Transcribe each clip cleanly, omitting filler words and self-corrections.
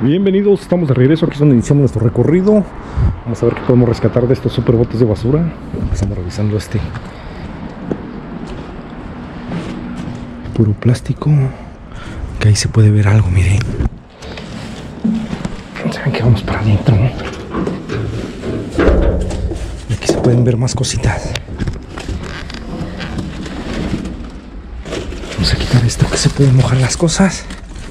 Bienvenidos, estamos de regreso. Aquí es donde iniciamos nuestro recorrido. Vamos a ver qué podemos rescatar de estos super botes de basura. Estamos revisando este puro plástico, que ahí se puede ver algo, miren. Saben que vamos para adentro, ¿no? Y aquí se pueden ver más cositas. Vamos a quitar esto, que se pueden mojar las cosas.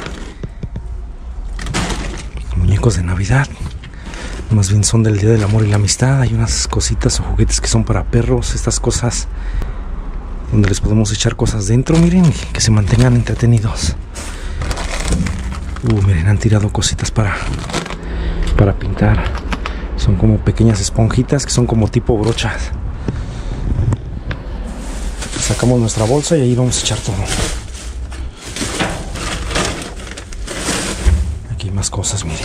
Muñecos de Navidad, más bien son del Día del Amor y la Amistad. Hay unas cositas o juguetes que son para perros, estas cosas donde les podemos echar cosas dentro, miren, y que se mantengan entretenidos. Miren, han tirado cositas para pintar. Son como pequeñas esponjitas que son como tipo brochas. Sacamos nuestra bolsa y ahí vamos a echar todo. Aquí hay más cosas, miren.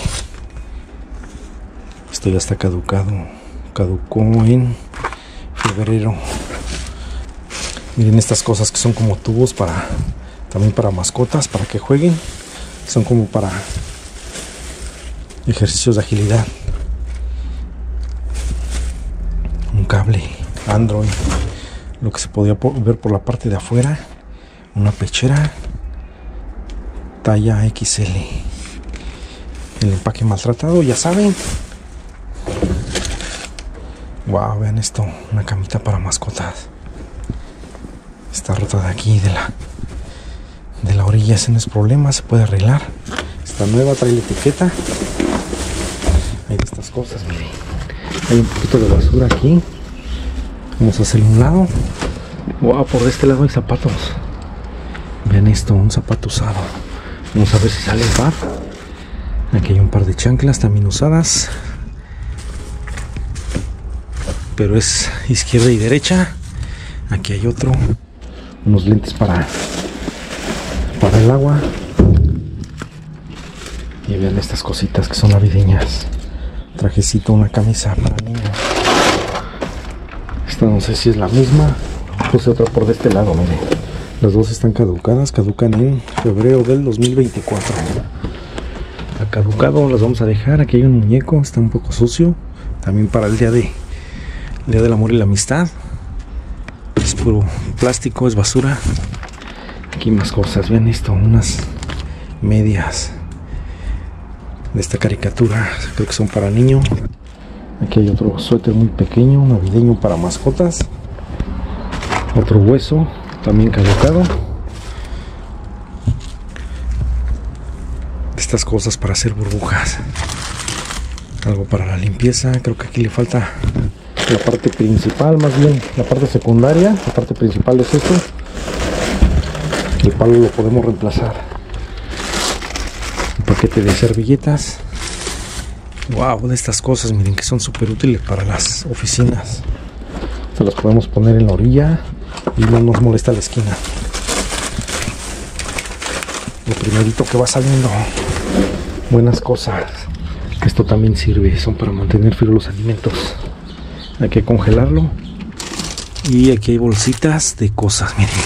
Esto ya está caducado. Caducó en febrero. Miren estas cosas que son como tubos también para mascotas, para que jueguen. Son como para ejercicios de agilidad. Un cable Android. Lo que se podía ver por la parte de afuera. Una pechera talla XL. El empaque maltratado, ya saben. Wow, vean esto, una camita para mascotas. Está rota de aquí, de la orilla. Ese no es problema, se puede arreglar. Está nueva, trae la etiqueta. Hay de estas cosas, miren. Hay un poquito de basura aquí. Vamos a hacerle un lado. Wow, por este lado hay zapatos. Vean esto, un zapato usado. Vamos a ver si sale el par. Aquí hay un par de chanclas también usadas, pero es izquierda y derecha. Aquí hay otro, unos lentes para el agua. Y vean estas cositas que son navideñas. Trajecito, una camisa para niños. Esta no sé si es la misma. Puse otra por de este lado, miren. Las dos están caducadas, caducan en febrero del 2024. Ha caducado, las vamos a dejar. Aquí hay un muñeco, está un poco sucio. También para el Día del Amor y la Amistad. Es puro plástico, es basura. Aquí más cosas, vean esto, unas medias de esta caricatura, creo que son para niño. Aquí hay otro suéter muy pequeño, navideño para mascotas. Otro hueso, también caducado. Estas cosas para hacer burbujas. Algo para la limpieza. Creo que aquí le falta la parte principal, más bien la parte secundaria. La parte principal es esto. El palo lo podemos reemplazar. Un paquete de servilletas. Wow, de estas cosas, miren, que son súper útiles para las oficinas. Se las podemos poner en la orilla y no nos molesta la esquina. Lo primerito que va saliendo. Buenas cosas. Esto también sirve, son para mantener fríos los alimentos. Hay que congelarlo. Y aquí hay bolsitas de cosas, miren.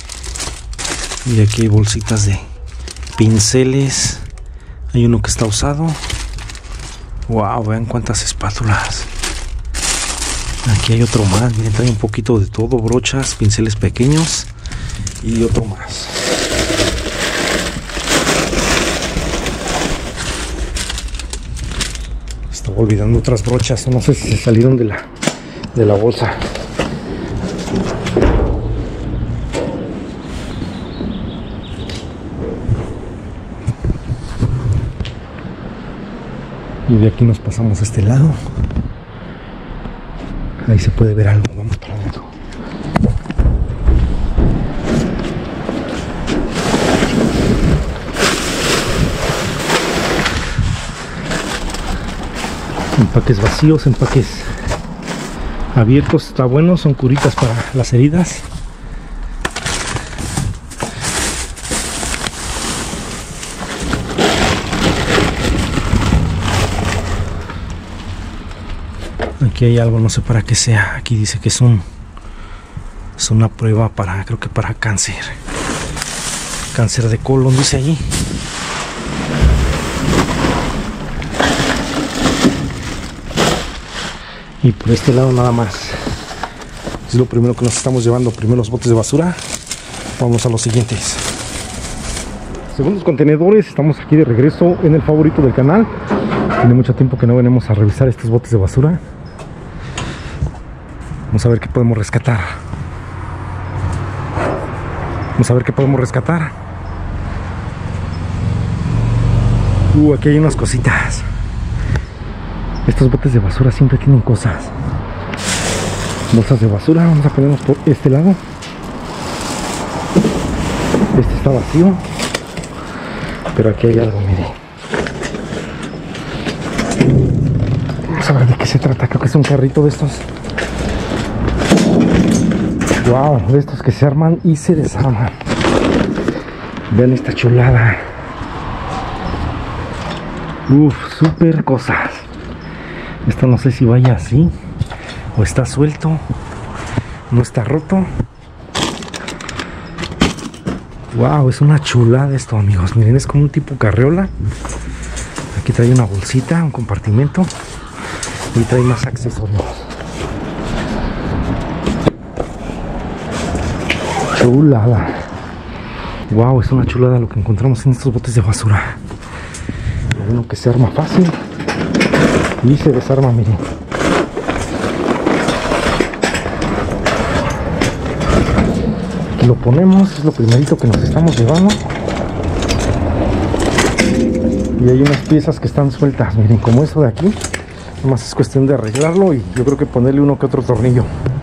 Y aquí hay bolsitas de pinceles. Hay uno que está usado. Wow, vean cuántas espátulas. Aquí hay otro más, miren, trae un poquito de todo, brochas, pinceles pequeños y otro más. Estaba olvidando otras brochas, no sé si se salieron de la bolsa. Y de aquí nos pasamos a este lado. Ahí se puede ver algo, vamos para adentro. Empaques vacíos, empaques abiertos, está bueno, son curitas para las heridas. Aquí hay algo, no sé para qué sea. Aquí dice que es una prueba para, creo que para cáncer de colon, dice allí. Y por este lado nada más. Es lo primero que nos estamos llevando. Primero los botes de basura. Vamos a los siguientes. Segundos contenedores. Estamos aquí de regreso en el favorito del canal. Tiene mucho tiempo que no venimos a revisar estos botes de basura. Vamos a ver qué podemos rescatar. Vamos a ver qué podemos rescatar. Aquí hay unas cositas. Estos botes de basura siempre tienen cosas. Bolsas de basura. Vamos a ponernos por este lado. Este está vacío. Pero aquí hay algo, mire. Vamos a ver de qué se trata. Creo que es un carrito de estos. Wow, de estos que se arman y se desarman. Vean esta chulada. Super cosas. Esto no sé si vaya así o está suelto. No está roto. Wow, es una chulada esto, amigos. Miren, es como un tipo carriola. Aquí trae una bolsita, un compartimento. Y trae más accesorios. Chulada. Wow, es una chulada lo que encontramos en estos botes de basura. Lo bueno que se arma fácil y se desarma, miren. Aquí lo ponemos, es lo primerito que nos estamos llevando. Y hay unas piezas que están sueltas, miren, como eso de aquí. Nomás es cuestión de arreglarlo y yo creo que ponerle uno que otro tornillo.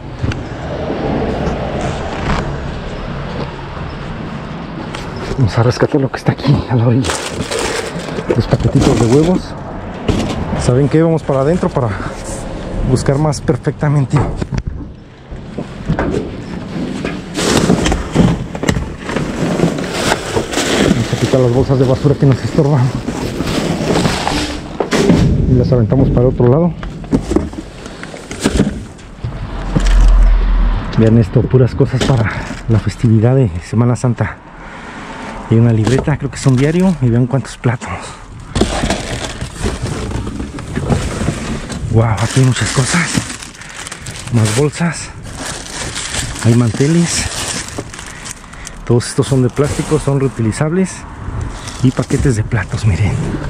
Vamos a rescatar lo que está aquí a la orilla. Los paquetitos de huevos. ¿Saben qué? Vamos para adentro para buscar más perfectamente. Vamos a quitar las bolsas de basura que nos estorban. Y las aventamos para el otro lado. Vean esto, puras cosas para la festividad de Semana Santa. Hay una libreta, creo que es un diario. Y vean cuántos platos. Wow, aquí hay muchas cosas. Más bolsas. Hay manteles. Todos estos son de plástico, son reutilizables. Y paquetes de platos, miren.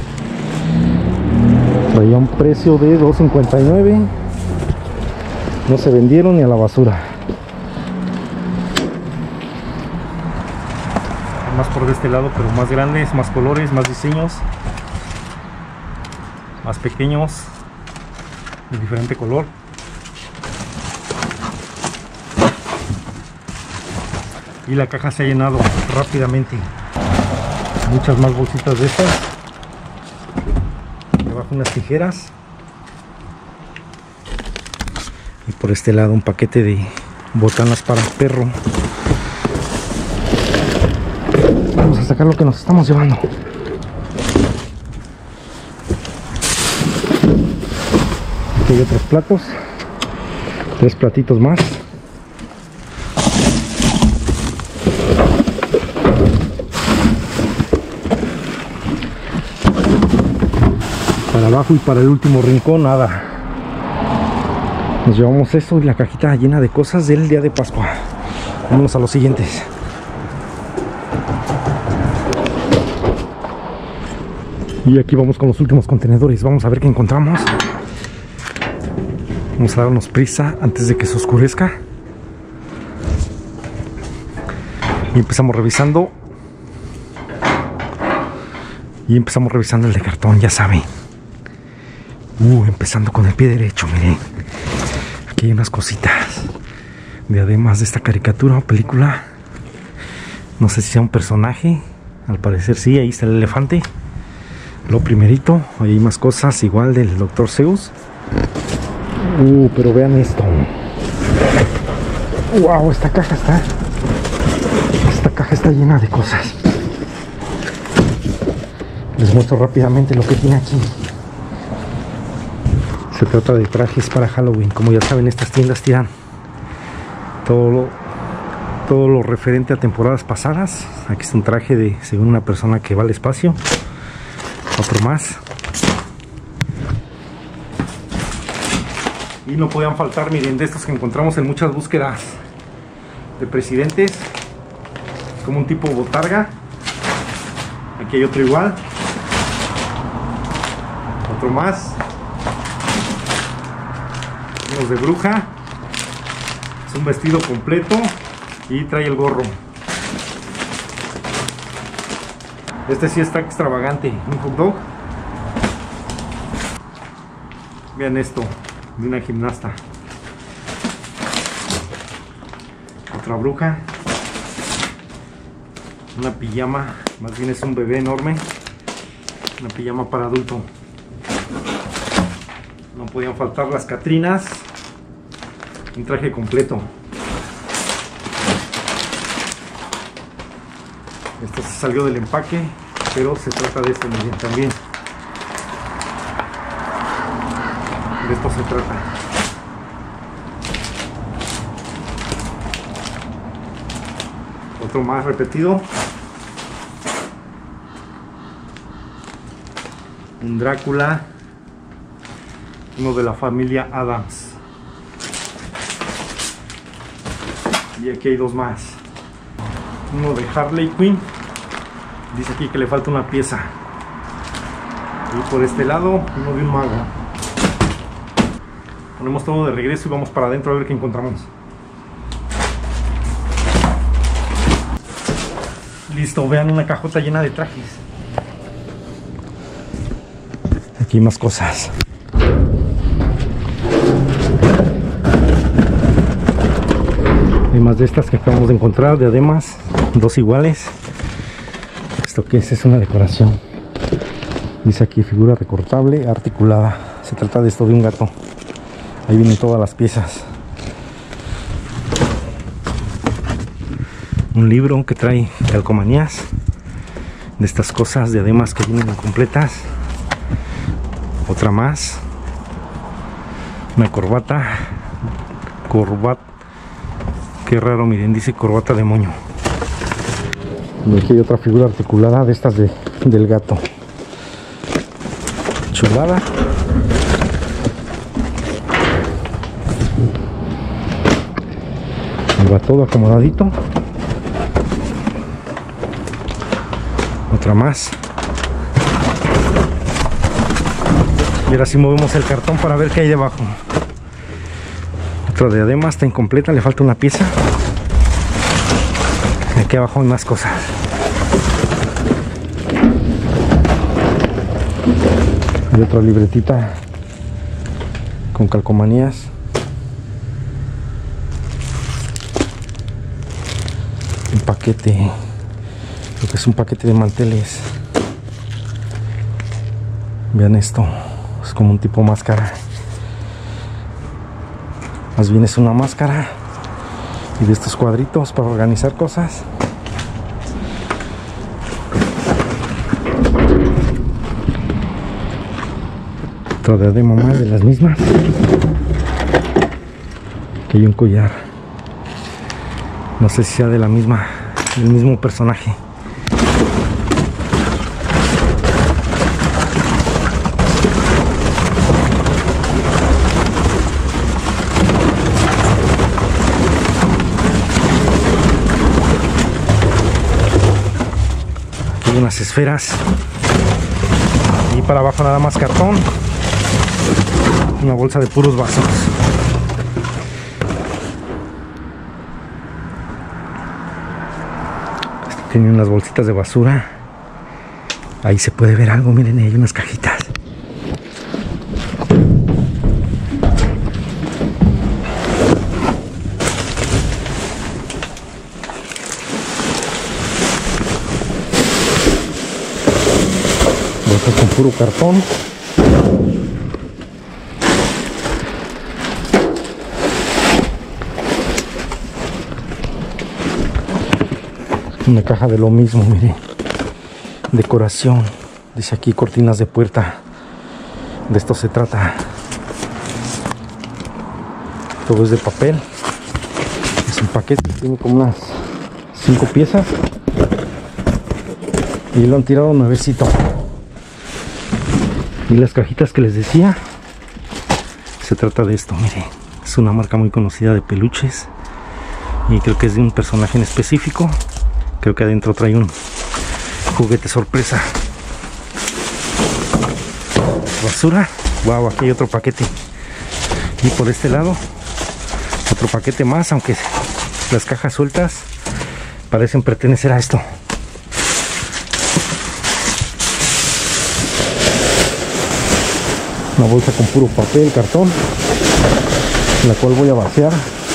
Traía un precio de $2.59. No se vendieron ni a la basura. Más por de este lado, pero más grandes, más colores, más diseños, más pequeños, de diferente color. Y la caja se ha llenado rápidamente. Muchas más bolsitas de estas. Debajo unas tijeras. Y por este lado un paquete de botanas para perro. Vamos a sacar lo que nos estamos llevando. Aquí hay otros platos. 3 platitos más. Para abajo y para el último rincón nada. Nos llevamos eso y la cajita llena de cosas del día de Pascua. Vámonos a los siguientes. Y aquí vamos con los últimos contenedores. Vamos a ver qué encontramos. Vamos a darnos prisa antes de que se oscurezca. Y empezamos revisando. Y empezamos revisando el de cartón, ya saben. Empezando con el pie derecho, miren. Aquí hay unas cositas. De además de esta caricatura o película. No sé si sea un personaje. Al parecer sí, ahí está el elefante. Lo primerito, ahí hay más cosas igual del Dr. Seuss. Pero vean esto. Wow, esta caja está llena de cosas. Les muestro rápidamente lo que tiene aquí. Se trata de trajes para Halloween. Como ya saben, estas tiendas tiran todo lo referente a temporadas pasadas. Aquí está un traje de, según una persona que va al espacio. Otro más. Y no podían faltar, miren, de estos que encontramos en muchas búsquedas de presidentes, como un tipo botarga. Aquí hay otro igual, otro más, unos de bruja. Es un vestido completo y trae el gorro. Este sí está extravagante, un hot dog. Vean esto, de una gimnasta. Otra bruja. Una pijama, más bien es un bebé enorme. Una pijama para adulto. No podían faltar las catrinas. Un traje completo. Esto se salió del empaque, pero se trata de esto, miren, también. De esto se trata. Otro más repetido. Un Drácula. Uno de la familia Adams. Y aquí hay dos más. Uno de Harley Quinn. Dice aquí que le falta una pieza. Y por este lado, uno de un mago. Ponemos todo de regreso y vamos para adentro a ver qué encontramos. Listo, vean una cajota llena de trajes. Aquí hay más cosas. Hay más de estas que acabamos de encontrar, diademas, dos iguales. ¿Esto qué es? Es una decoración. Dice aquí figura recortable, articulada. Se trata de esto, de un gato. Ahí vienen todas las piezas. Un libro que trae calcomanías de estas cosas, diademas que vienen incompletas. Otra más. Una corbata. Qué raro, miren, dice corbata de moño. Y aquí hay otra figura articulada de estas del gato. Chulada. Y va todo acomodadito. Otra más. Y ahora sí movemos el cartón para ver qué hay debajo. Otra diadema, está incompleta, le falta una pieza. Aquí abajo hay más cosas. Hay otra libretita con calcomanías. Un paquete, creo que es un paquete de manteles. Vean esto, es como un tipo máscara. Más bien es una máscara. Y de estos cuadritos para organizar cosas. Otra diadema más de las mismas. Aquí hay un collar. No sé si sea de la misma, del mismo personaje. Unas esferas y para abajo nada más cartón, una bolsa de puros vasos. Tiene unas bolsitas de basura, ahí se puede ver algo, miren, hay unas cajitas. Con puro cartón. Una caja de lo mismo, mire. Decoración. Dice aquí cortinas de puerta. De esto se trata. Todo es de papel. Es un paquete. Tiene como unas 5 piezas. Y lo han tirado nuevecito. Y las cajitas que les decía Se trata de esto, mire. Es una marca muy conocida de peluches. Y creo que es de un personaje en específico. Creo que adentro trae un juguete sorpresa. Basura. Wow, aquí hay otro paquete. Y por este lado, otro paquete más, aunque las cajas sueltas parecen pertenecer a esto. Una bolsa con puro papel, cartón, la cual voy a vaciar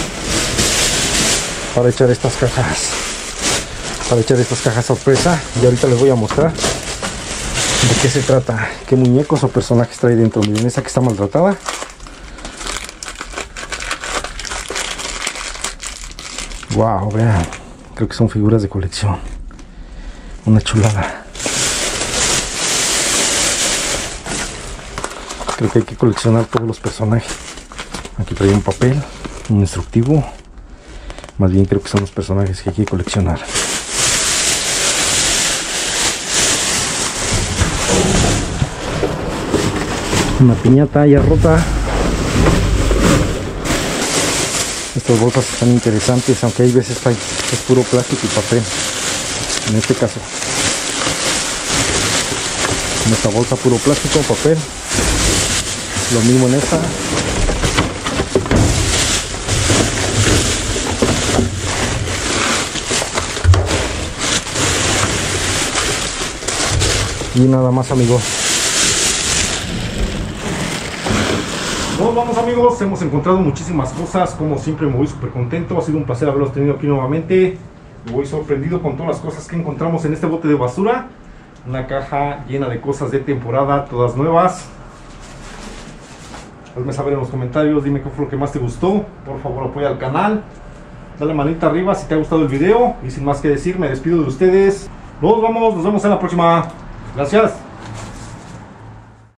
para echar estas cajas. Para echar estas cajas sorpresa. Y ahorita les voy a mostrar de qué se trata, qué muñecos o personajes trae dentro. Miren, esta que está maltratada. Wow, vean, creo que son figuras de colección. Una chulada. Creo que hay que coleccionar todos los personajes. Aquí trae un papel, un instructivo. Más bien creo que son los personajes que hay que coleccionar. Una piñata ya rota. Estas bolsas están interesantes, aunque hay veces es puro plástico y papel. En este caso, en esta bolsa puro plástico, papel. Lo mismo en esta. Y nada más, amigos. Nos vamos, amigos, hemos encontrado muchísimas cosas. Como siempre me voy súper contento. Ha sido un placer haberlos tenido aquí nuevamente. Me voy sorprendido con todas las cosas que encontramos en este bote de basura. Una caja llena de cosas de temporada, todas nuevas. Hazme saber en los comentarios, dime qué fue lo que más te gustó. Por favor, apoya al canal, dale manita arriba si te ha gustado el video. Y sin más que decir, me despido de ustedes. Nos vemos en la próxima. Gracias.